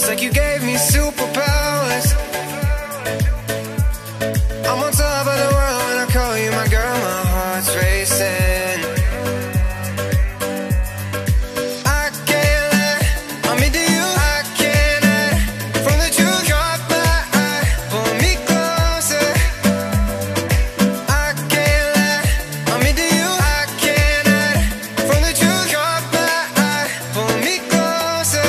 It's like you gave me superpowers. I'm on top of the world when I call you my girl. My heart's racing. I can't let, I'm into you. I can't let, from the truth caught my eye, pull me closer. I can't let, I'm into you. I can't let, from the truth caught my eye, pull me closer.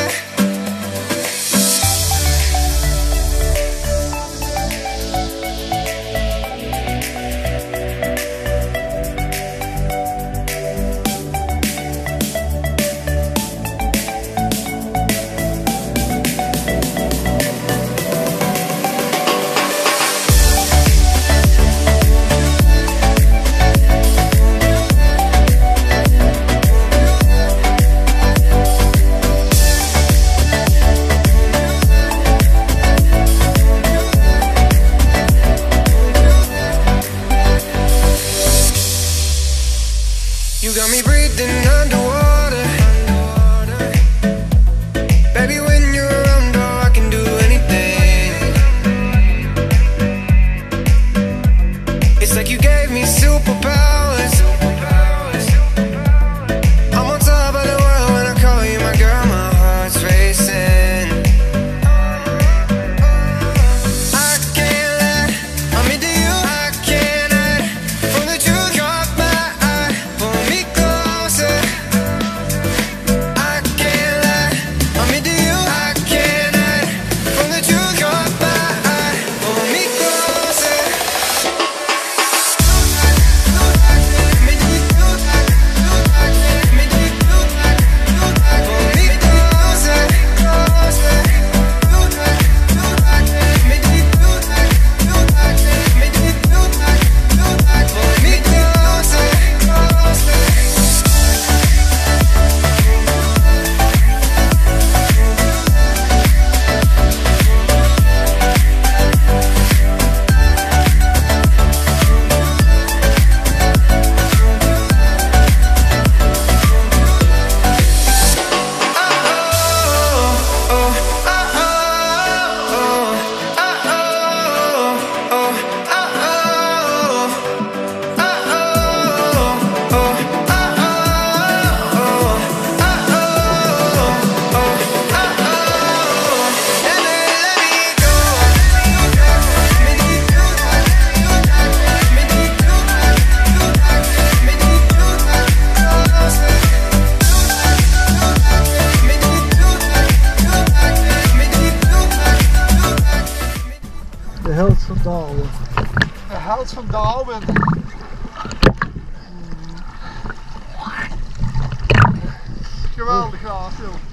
You got me breathing underwater. Baby, when you're around, oh, I can do anything. It's like you gave me superpowers. I'm on top of the world when I call you my girl. My heart's racing. I can't let, I'm into you. I can't let, from the truth caught my eye, pull me closer. I can't let, I'm into you. I can't let, from the truth caught my eye, pull me closer. De held van Darwin. De held van Darwin. Geweldig gaaf, joh.